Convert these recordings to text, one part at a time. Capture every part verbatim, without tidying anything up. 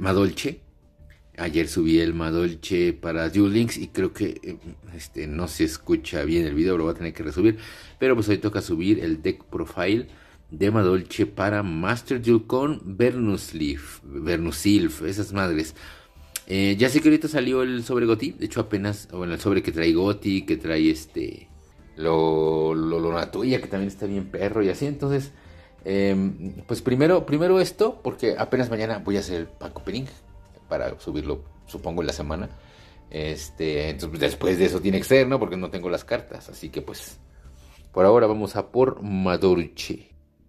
Madolche. Ayer subí el Madolche para Duel Links y creo que este, no se escucha bien el video, lo voy a tener que resubir. Pero pues hoy toca subir el deck profile de Madolche para Master Duel con Vernusilf, Vernusilf, esas madres. Eh, ya sé que ahorita salió el sobre Goti, de hecho apenas, bueno, el sobre que trae Goti, que trae este, lo, lo, lo Natuya, que también está bien perro y así, entonces, eh, pues primero, primero esto, porque apenas mañana voy a hacer el pack opening para subirlo, supongo, en la semana. Este, entonces después de eso tiene que ser, ¿no? Porque no tengo las cartas, así que pues, por ahora vamos a por Madolche.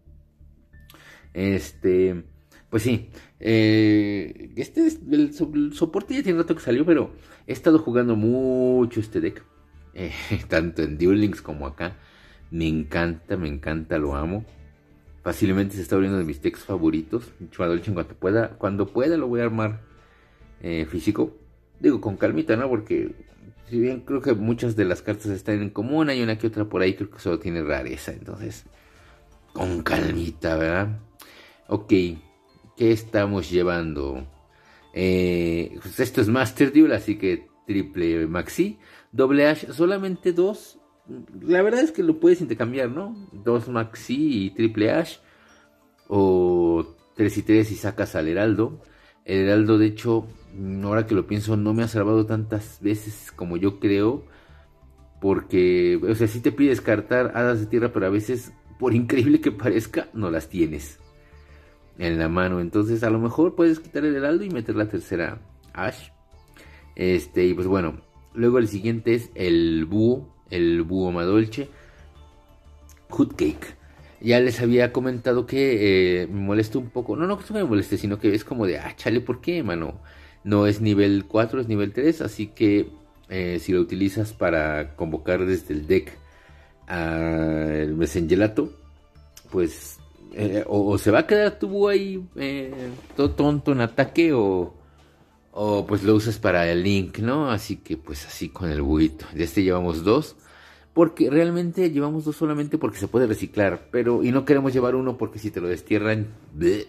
Este, pues sí, eh, este es el, el soporte ya tiene rato que salió, pero he estado jugando mucho este deck, eh, tanto en Duel Links como acá. Me encanta, me encanta, lo amo. Fácilmente se está volviendo de mis decks favoritos. Madolche, en cuanto pueda, cuando pueda lo voy a armar eh, físico. Digo, con calmita, ¿no? Porque si bien creo que muchas de las cartas están en común, hay una que otra por ahí creo que solo tiene rareza, entonces con calmita, ¿verdad? Ok, ¿qué estamos llevando? Eh, pues esto es Master Duel, así que triple Maxi. Doble Ash, solamente dos. La verdad es que lo puedes intercambiar, ¿no? Dos Maxi y triple Ash. O tres y tres y sacas al Heraldo. El Heraldo, de hecho, ahora que lo pienso, no me ha salvado tantas veces como yo creo. Porque, o sea, sí te pide descartar hadas de tierra, pero a veces, por increíble que parezca, no las tienes en la mano. Entonces a lo mejor puedes quitar el Heraldo y meter la tercera Ash. Este, y pues bueno, luego el siguiente es el Búho, el Búho Madolche Hoodcake. Ya les había comentado que eh, me molesta un poco, no, no que me moleste, sino que es como de, ah, chale, ¿por qué, mano? No es nivel cuatro, es nivel tres, así que eh, si lo utilizas para convocar desde el deck al Mesengelato, pues Eh, o, o se va a quedar tu búho ahí eh, todo tonto en ataque o, o pues lo usas para el link, ¿no? Así que pues así con el buito. De este llevamos dos, porque realmente llevamos dos solamente porque se puede reciclar, pero y no queremos llevar uno porque si te lo destierran, bleh.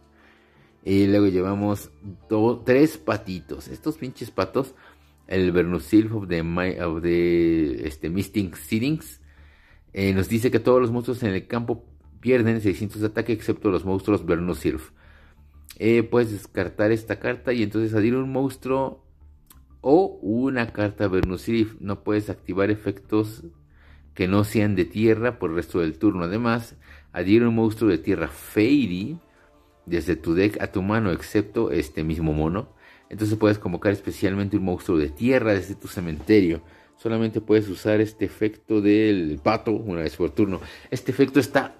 Y luego llevamos do, tres patitos, estos pinches patos, el Vernusilf of the, of the este, Misting Seedings, eh, nos dice que todos los monstruos en el campo pierden seiscientos de ataque excepto los monstruos Vernusilf. Eh, puedes descartar esta carta y entonces adhiere un monstruo o una carta Vernusilf. No puedes activar efectos que no sean de tierra por el resto del turno. Además, adhiere un monstruo de tierra Fairy desde tu deck a tu mano excepto este mismo mono. Entonces puedes convocar especialmente un monstruo de tierra desde tu cementerio. Solamente puedes usar este efecto del pato una vez por turno. Este efecto está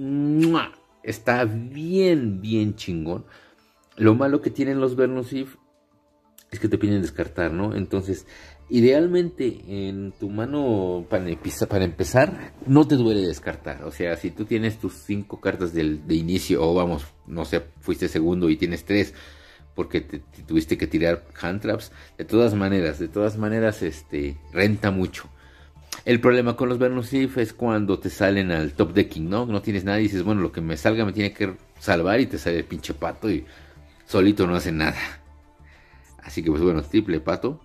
Está bien, bien chingón. Lo malo que tienen los Vernusilf es que te piden descartar, ¿no? Entonces, idealmente en tu mano, para, para empezar, no te duele descartar. O sea, si tú tienes tus cinco cartas del, de inicio, o vamos, no sé, fuiste segundo y tienes tres, porque te, te tuviste que tirar hand traps, de todas maneras, de todas maneras, este, renta mucho. El problema con los Vernusilf es cuando te salen al top decking, ¿no? No tienes nada y dices, bueno, lo que me salga me tiene que salvar y te sale el pinche pato y solito no hace nada. Así que pues bueno, triple pato.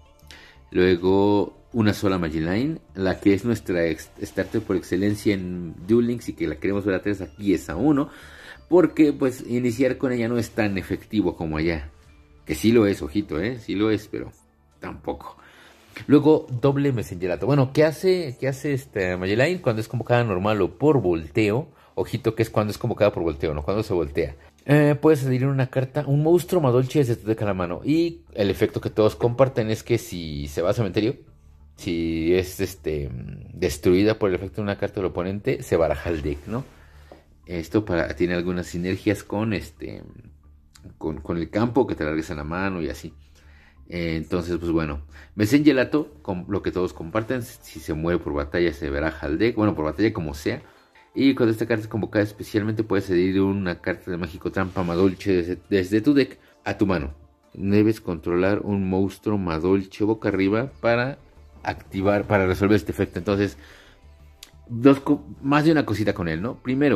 Luego una sola Magiline, la que es nuestra starter por excelencia en Duel Links y que la queremos ver a tres, aquí es a uno. Porque pues iniciar con ella no es tan efectivo como allá. Que sí lo es, ojito, ¿eh? Sí lo es, pero tampoco. Luego, doble Mesengelato. Bueno, ¿qué hace, qué hace este Magiline cuando es convocada normal o por volteo? Ojito que es cuando es convocada por volteo, ¿no? Cuando se voltea. Eh, puedes adherir una carta, un monstruo Madolche desde tu deck a la mano. Y el efecto que todos comparten es que si se va a cementerio, si es este destruida por el efecto de una carta del oponente, se baraja el deck, ¿no? Esto para, tiene algunas sinergias con este con, con el campo que te la regresan a mano y así. Entonces, pues bueno, Mesengelato, con lo que todos comparten, si se muere por batalla se baraja el deck, bueno, por batalla como sea. Y cuando esta carta es convocada especialmente puedes adherir una carta de mágico trampa Madolche desde, desde tu deck a tu mano. Debes controlar un monstruo Madolche boca arriba para activar, para resolver este efecto. Entonces, dos, más de una cosita con él, ¿no? Primero,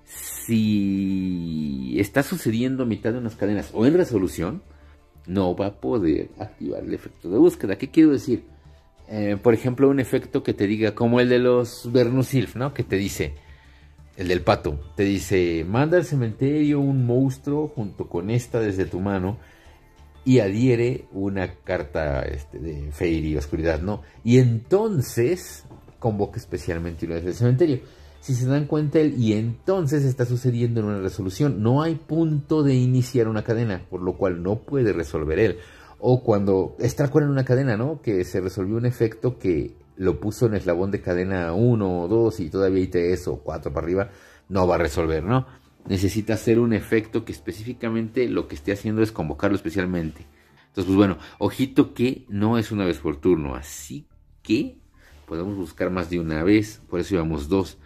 Si está sucediendo a mitad de unas cadenas o en resolución, no va a poder activar el efecto de búsqueda. ¿Qué quiero decir? Eh, por ejemplo, un efecto que te diga, como el de los Bernusilf, ¿no? Que te dice, el del pato, te dice, manda al cementerio un monstruo junto con esta desde tu mano y adhiere una carta este, de Fairy y oscuridad, ¿no? Y entonces convoca especialmente uno desde el cementerio. Si se dan cuenta, el y entonces está sucediendo en una resolución. No hay punto de iniciar una cadena, por lo cual no puede resolver él. O cuando está en una cadena, ¿no? Que se resolvió un efecto que lo puso en eslabón de cadena uno o dos y todavía hay tres o cuatro para arriba, no va a resolver, ¿no? Necesita hacer un efecto que específicamente lo que esté haciendo es convocarlo especialmente. Entonces, pues bueno, ojito que no es una vez por turno, así que podemos buscar más de una vez, por eso llevamos dos.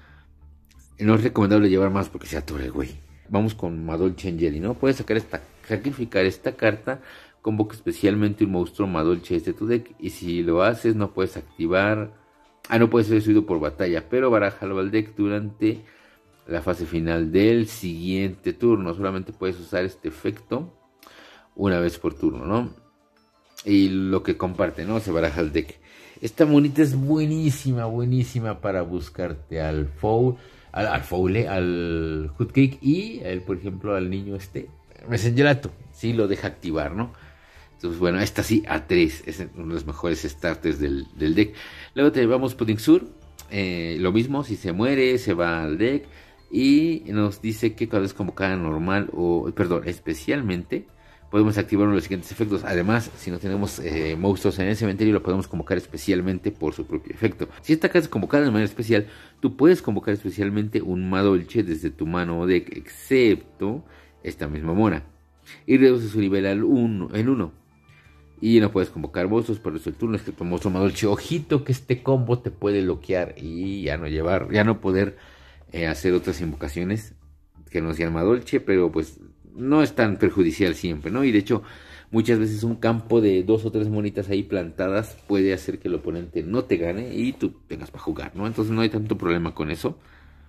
No es recomendable llevar más porque se atora el güey. Vamos con Madolche Angeli, ¿no? Puedes sacar esta, sacrificar esta carta, convoca especialmente un monstruo Madolche desde tu deck, y si lo haces no puedes activar, ah, no puede ser destruido por batalla, pero barájalo al deck durante la fase final del siguiente turno. Solamente puedes usar este efecto una vez por turno, ¿no? Y lo que comparte, ¿no? Se baraja el deck. Esta monita es buenísima, buenísima para buscarte al foul, al, al foule, al Hoodcake y, el, por ejemplo, al niño este, Mesengerato, sí lo deja activar, ¿no? Entonces, bueno, esta sí, A tres, es uno de los mejores starters del, del deck. Luego te llevamos Pudding Sur, eh, lo mismo, si se muere, se va al deck. Y nos dice que cuando es convocada normal o, perdón, especialmente, podemos activar uno de los siguientes efectos. Además, si no tenemos eh, monstruos en el cementerio, lo podemos convocar especialmente por su propio efecto. Si esta carta es convocada de manera especial, tú puedes convocar especialmente un Madolche desde tu mano o deck, excepto esta misma mona. Y reduce su nivel al uno, en uno. Y no puedes convocar monstruos por eso el turno, excepto monstruo Madolche. Ojito que este combo te puede bloquear y ya no llevar, ya no poder eh, hacer otras invocaciones que no sean Madolche, pero pues no es tan perjudicial siempre, ¿no? Y de hecho, muchas veces un campo de dos o tres monitas ahí plantadas puede hacer que el oponente no te gane y tú tengas para jugar, ¿no? Entonces no hay tanto problema con eso.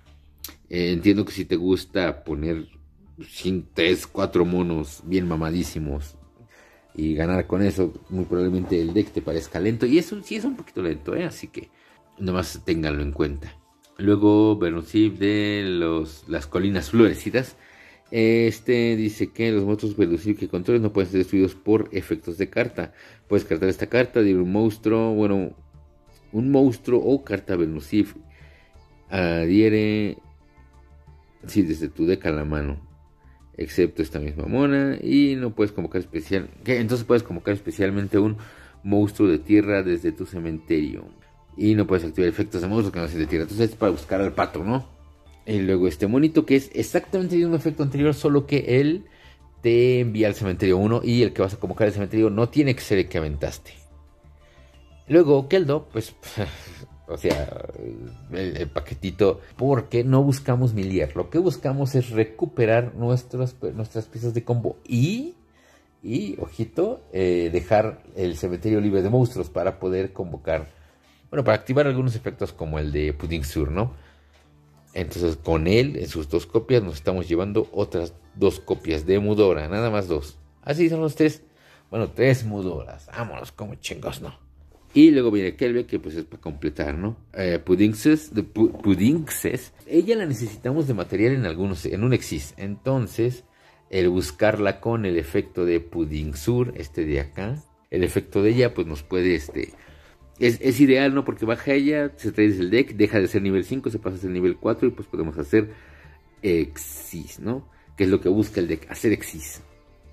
Eh, entiendo que si te gusta poner tres, cuatro monos bien mamadísimos y ganar con eso, muy probablemente el deck te parezca lento. Y eso sí es un poquito lento, ¿eh? Así que nomás ténganlo en cuenta. Luego, Bernusilf de los, las colinas florecidas. Este dice que los monstruos Bernusilf que controles no pueden ser destruidos por efectos de carta. Puedes cartar esta carta, de un monstruo, bueno, un monstruo o carta Bernusilf. Adhiere, sí, desde tu deck a la mano, excepto esta misma mona, y no puedes convocar especial, ¿qué? Entonces puedes convocar especialmente un monstruo de tierra desde tu cementerio. Y no puedes activar efectos de monstruos que no sean de tierra. Entonces es para buscar al pato, ¿no? Y luego este monito que es exactamente el mismo efecto anterior, solo que él te envía al cementerio uno y el que vas a convocar al cementerio no tiene que ser el que aventaste. Luego Keldo, pues, o sea, el, el paquetito, porque no buscamos miliar. Lo que buscamos es recuperar nuestros, nuestras piezas de combo y, y ojito, eh, dejar el cementerio libre de monstruos para poder convocar, bueno, para activar algunos efectos como el de Pudding Sur, ¿no? Entonces con él, en sus dos copias, nos estamos llevando otras dos copias de Mudora, nada más dos. Así son los tres, bueno, tres Mudoras, vámonos como chingos, ¿no? Y luego viene Kelbe, que pues es para completar, ¿no? Eh, Puddingses, de pu Puddingses, ella la necesitamos de material en algunos, en un Exis. Entonces, el buscarla con el efecto de Pudding Sur, este de acá, el efecto de ella, pues nos puede, este... Es, es ideal, ¿no? Porque baja ella, se trae desde el deck, deja de ser nivel cinco, se pasa a ser nivel cuatro y pues podemos hacer Exis, ¿no? Que es lo que busca el deck, hacer Exis.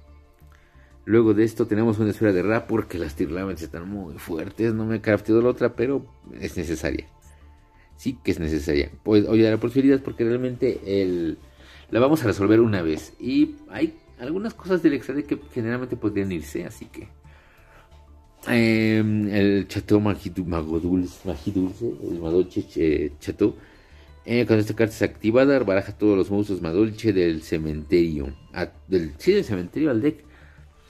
Luego de esto tenemos una esfera de Ra porque las Tearlaments están muy fuertes. No me he crafteado la otra, pero es necesaria. Sí que es necesaria. Pues, oye, la posibilidad porque realmente el, la vamos a resolver una vez. Y hay algunas cosas del extra que generalmente podrían irse, así que... Eh, el Chateau Magidulce, el Madolche Chateau. Eh, cuando esta carta es activada, baraja todos los monstruos Madolche del cementerio. A, del, sí, del cementerio al deck.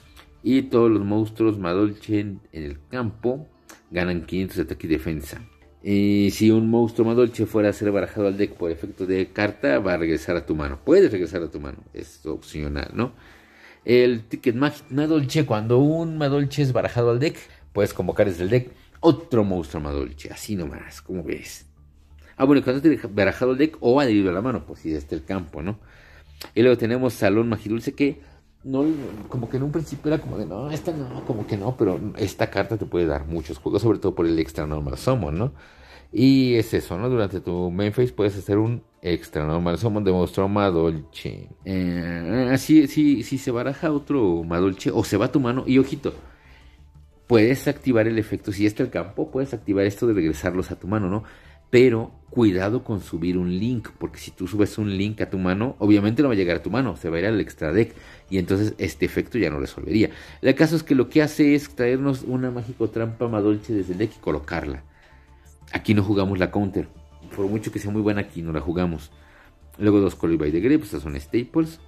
Y todos los monstruos Madolche en, en el campo ganan quinientos de ataque y defensa. Y si un monstruo Madolche fuera a ser barajado al deck por efecto de carta, va a regresar a tu mano. Puedes regresar a tu mano, es opcional, ¿no? El Ticket Madolche, cuando un Madolche es barajado al deck, puedes convocar desde el deck otro monstruo Madolche, así nomás, como ves. Ah, bueno, cuando esté barajado el deck o adherido a la mano, pues si está el campo, ¿no? Y luego tenemos Salón Magidulce, que no, como que en un principio era como de, no, esta no, como que no, pero esta carta te puede dar muchos juegos, sobre todo por el Extra Normal Summon, ¿no? Y es eso, ¿no? Durante tu main phase puedes hacer un Extra Normal Summon de monstruo Madolche. Eh, así, si, si se baraja otro Madolche o se va a tu mano, y ojito, puedes activar el efecto, si está el campo, puedes activar esto de regresarlos a tu mano, ¿no? Pero cuidado con subir un link, porque si tú subes un link a tu mano, obviamente no va a llegar a tu mano, se va a ir al extra deck, y entonces este efecto ya no resolvería. El caso es que lo que hace es traernos una mágico trampa Madolche desde el deck y colocarla. Aquí no jugamos la counter, por mucho que sea muy buena aquí no la jugamos. Luego dos Color by the Grave, estas son staples.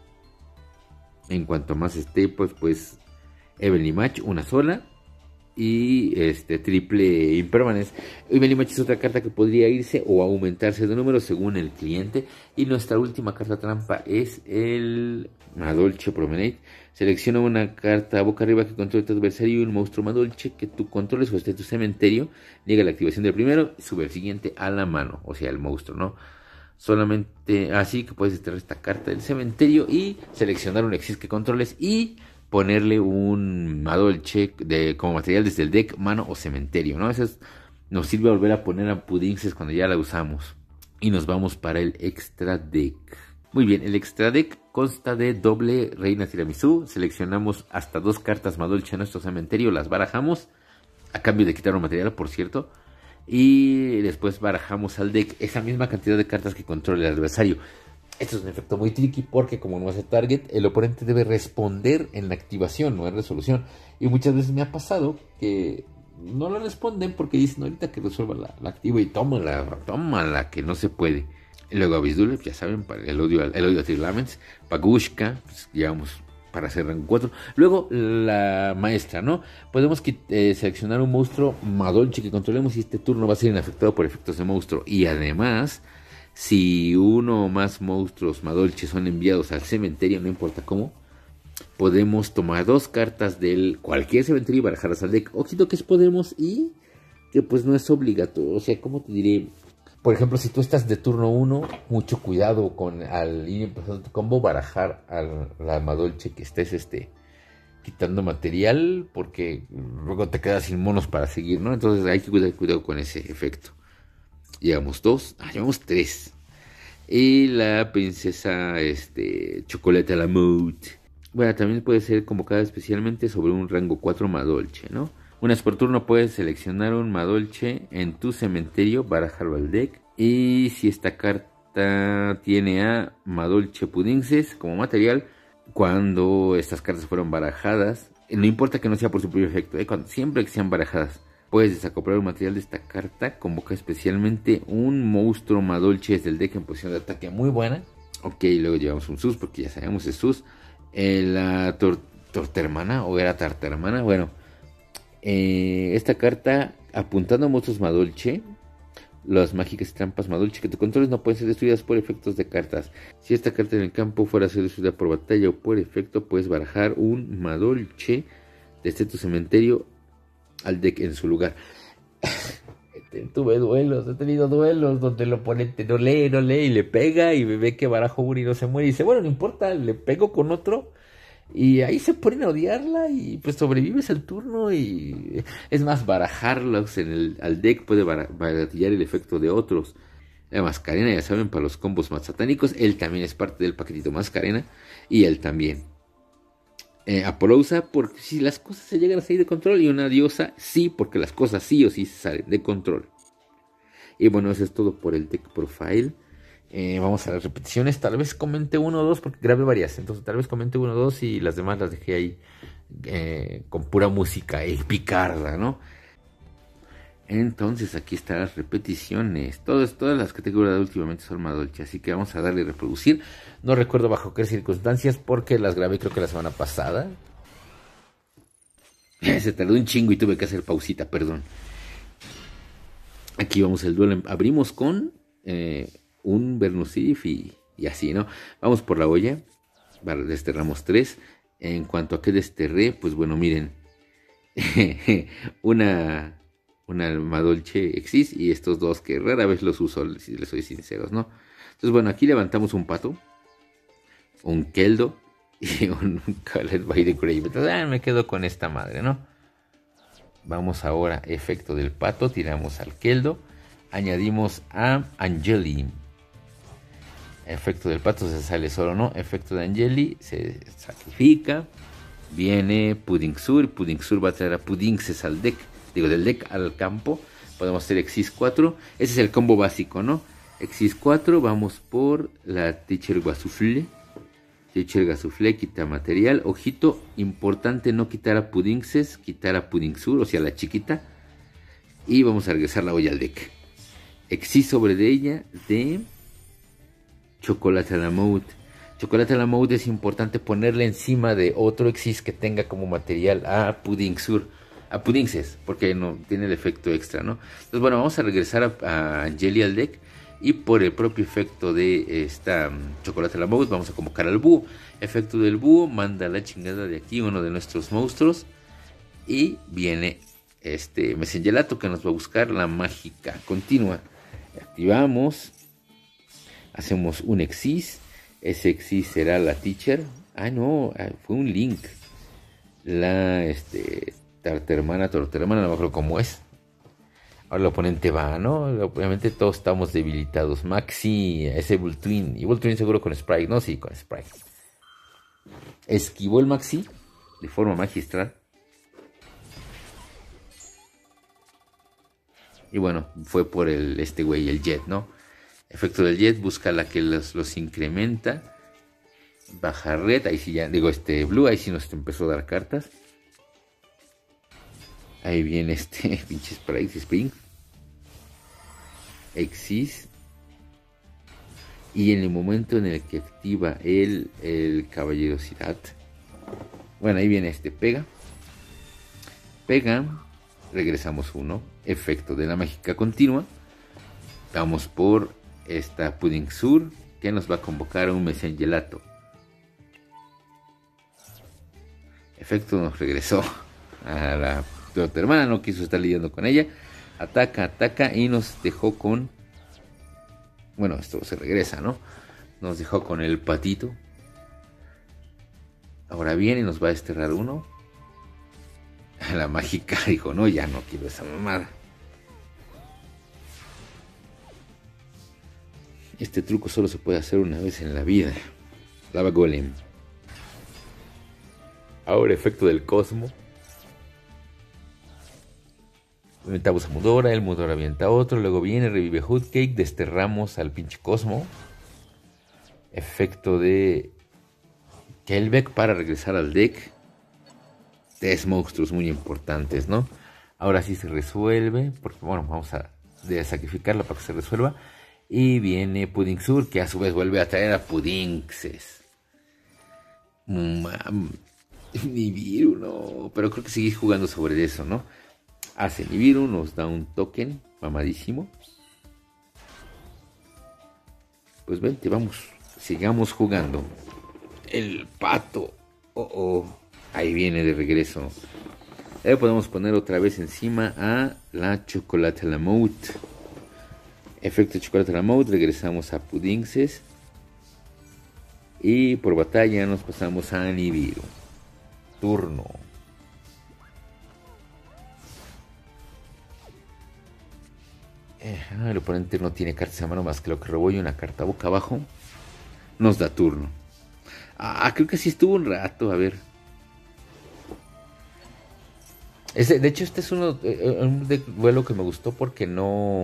En cuanto a más staples, pues Evenly Match, una sola. Y este triple Impermanence. Evenly Match es otra carta que podría irse o aumentarse de número según el cliente. Y nuestra última carta trampa es el Madolche Promenade. Selecciona una carta boca arriba que controle tu adversario y un monstruo Madolche que tú controles o esté en tu cementerio. Niega la activación del primero y sube el siguiente a la mano, o sea el monstruo, ¿no? Solamente así que puedes extraer esta carta del cementerio y seleccionar un Exis que controles y ponerle un Madolche de, como material desde el deck, mano o cementerio, ¿no? Eso es, nos sirve a volver a poner a Pudinxes cuando ya la usamos. Y nos vamos para el extra deck. Muy bien, el extra deck consta de doble Reina Tiramisú. Seleccionamos hasta dos cartas Madolche en nuestro cementerio, las barajamos, a cambio de quitar un material, por cierto. Y después barajamos al deck esa misma cantidad de cartas que controla el adversario. Esto es un efecto muy tricky porque como no hace target, el oponente debe responder en la activación, no en resolución. Y muchas veces me ha pasado que no lo responden porque dicen ahorita que resuelva la, la activa y tómala, tómala, que no se puede. Y luego Abyss, ya saben, para el odio, el odio a Tirlaments, Pagushka, pues llevamos para hacer rango cuatro. Luego la maestra, ¿no? Podemos eh, seleccionar un monstruo Madolche que controlemos y este turno va a ser inafectado por efectos de monstruo. Y además, si uno o más monstruos Madolche son enviados al cementerio, no importa cómo, podemos tomar dos cartas del cualquier cementerio y barajarlas al deck. Ojito que es podemos y que pues no es obligatorio. O sea, ¿cómo te diré? Por ejemplo, si tú estás de turno uno, mucho cuidado con al ir empezando tu combo, barajar a la Madolche que estés este, quitando material, porque luego te quedas sin monos para seguir, ¿no? Entonces hay que cuidar cuidado con ese efecto. Llevamos dos, ah, llevamos tres. Y la princesa este, Chocolate a la Mode. Bueno, también puede ser convocada especialmente sobre un rango cuatro Madolche, ¿no? Una vez por turno puedes seleccionar un Madolche en tu cementerio, barajarlo al deck. Y si esta carta tiene a Madolche Pudinxes como material, cuando estas cartas fueron barajadas, no importa que no sea por su propio efecto, ¿eh? Cuando, siempre que sean barajadas, puedes desacoplar un material de esta carta, convoca especialmente un monstruo Madolche desde el deck en posición de ataque muy buena. Ok, luego llevamos un Sus, porque ya sabemos es Sus. Eh, la tor Tortermana, o era Tartarmana, bueno. Eh, esta carta, apuntando a monstruos Madolche, las mágicas trampas Madolche que tú controles no pueden ser destruidas por efectos de cartas. Si esta carta en el campo fuera a ser destruida por batalla o por efecto, puedes barajar un Madolche desde tu cementerio al deck en su lugar. Tuve duelos, he tenido duelos donde el oponente no lee, no lee y le pega y me ve que barajo uno y no se muere y dice, bueno, no importa, le pego con otro. Y ahí se ponen a odiarla y pues sobrevives al turno y es más, barajarlos en el, al deck puede baratillar el efecto de otros. La Mascarena, ya saben, para los combos más satánicos, él también es parte del paquetito Mascarena y él también. Eh, Apollousa, porque si las cosas se llegan a salir de control, y una diosa, sí, porque las cosas sí o sí se salen de control. Y bueno, eso es todo por el deck profile. Eh, vamos a las repeticiones, tal vez comente uno o dos porque grabé varias, entonces tal vez comente uno o dos y las demás las dejé ahí eh, con pura música epicarda, ¿no? Entonces aquí están las repeticiones, todas, todas las categorías últimamente son Madolche, así que vamos a darle a reproducir. No recuerdo bajo qué circunstancias porque las grabé creo que la semana pasada. Se tardó un chingo y tuve que hacer pausita, perdón. Aquí vamos el duelo. Abrimos con eh, un Vernusif y, y así, ¿no? Vamos por la olla. Vale, desterramos tres. En cuanto a que desterré, pues bueno, miren. una una Almadolche Exis y estos dos que rara vez los uso, si les soy sinceros, ¿no? Entonces, bueno, aquí levantamos un pato, un Keldo y un Colored by the Grave. Entonces, ah, me quedo con esta madre, ¿no? Vamos ahora, efecto del pato, tiramos al Keldo, añadimos a Angeli. Efecto del pato se sale solo, ¿no? Efecto de Angeli se sacrifica. Viene Pudding Sur. Pudding Sur va a traer a Puddingses al deck. Digo, del deck al campo. Podemos hacer Exis cuatro. Ese es el combo básico, ¿no? Exis cuatro. Vamos por la Teacher Gasufle. Teacher Gasufle quita material. Ojito, importante no quitar a Puddingses. Quitar a Pudding Sur, o sea, la chiquita. Y vamos a regresar la olla al deck. Exis sobre de ella de Chocolate a la Mode. Chocolate a la Mode es importante ponerle encima de otro Exis que tenga como material a Pudding Sur, a Puddingses, porque no tiene el efecto extra, ¿no? Entonces, bueno, vamos a regresar a, a Angeli al deck y por el propio efecto de esta um, Chocolate a la Mode vamos a convocar al búho. Efecto del búho, manda la chingada de aquí uno de nuestros monstruos y viene este Mesengelato que nos va a buscar la mágica continua. Activamos, hacemos un Exis. Ese Exis será la Teacher. Ah, no, fue un Link. La, este, Tartermana, Tortermana, no me acuerdo cómo es. Ahora el oponente va, ¿no? Obviamente todos estamos debilitados. Maxi, ese Evil Twin. Evil Twin seguro con Sprite, ¿no? Sí, con Sprite. Esquivó el Maxi de forma magistral. Y bueno, fue por el, este güey, el Jet, ¿no? Efecto del Jet, busca la que los, los incrementa. Baja red, ahí sí ya, digo este Blue, ahí sí nos empezó a dar cartas. Ahí viene este pinche Sprite Spring. Exis. Y en el momento en el que activa el, el Caballerosidad. Bueno, ahí viene este pega. Pega. Regresamos uno. Efecto de la mágica continua. Vamos por esta Pudding Sur que nos va a convocar a un Mesengelato. Efecto nos regresó a la otra hermana, no quiso estar lidiando con ella. Ataca, ataca y nos dejó con... Bueno, esto se regresa, ¿no? Nos dejó con el patito. Ahora viene y nos va a desterrar uno. La mágica dijo, no, ya no quiero esa mamada. Este truco solo se puede hacer una vez en la vida. Lava Golem. Ahora efecto del Cosmo. Aventamos a Mudora, el Mudora avienta a otro, luego viene, revive Hoodcake, desterramos al pinche Cosmo. Efecto de Kelbeck para regresar al deck. Tres monstruos muy importantes, ¿no? Ahora sí se resuelve, porque bueno, vamos a sacrificarla para que se resuelva. Y viene Pudding Sur, que a su vez vuelve a traer a Puddingses. Mam, Nibiru, no. Pero creo que seguís jugando sobre eso, ¿no? Hace Nibiru, nos da un token mamadísimo. Pues vente, vamos. Sigamos jugando. El pato. Oh, oh. Ahí viene de regreso. Le podemos poner otra vez encima a la Chocolate a la Mode. Efecto de Chocolate a la Mode, regresamos a Puddingses. Y por batalla nos pasamos a Nibiru. Turno. Eh, el oponente no tiene cartas a mano más que lo que robó y una carta boca abajo. Nos da turno. Ah, creo que sí estuvo un rato, a ver. Ese, de hecho, este es uno, eh, un duelo que me gustó porque no...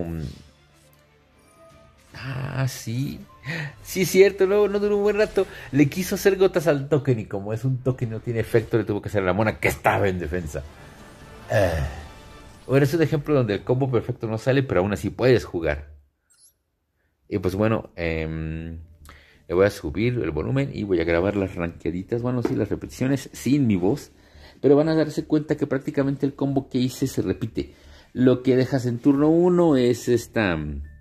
Ah, sí. Sí, es cierto, no, no duró un buen rato. Le quiso hacer gotas al token y como es un token y no tiene efecto, le tuvo que hacer a la mona que estaba en defensa. Uh. Bueno, es un ejemplo donde el combo perfecto no sale, pero aún así puedes jugar. Y pues bueno, eh, le voy a subir el volumen y voy a grabar las ranqueaditas, bueno, sí, las repeticiones sin mi voz. Pero van a darse cuenta que prácticamente el combo que hice se repite. Lo que dejas en turno uno es esta...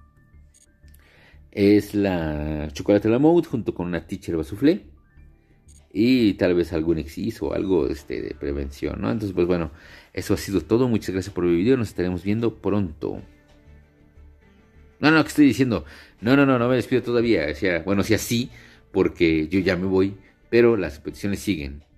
Es la chocolate la mode junto con una teacher soufflé. Y tal vez algún exis o algo este, de prevención, ¿no? Entonces, pues bueno, eso ha sido todo. Muchas gracias por el video. Nos estaremos viendo pronto. No, no, ¿qué estoy diciendo? No, no, no, no me despido todavía. O sea, bueno, si así, porque yo ya me voy, pero las peticiones siguen.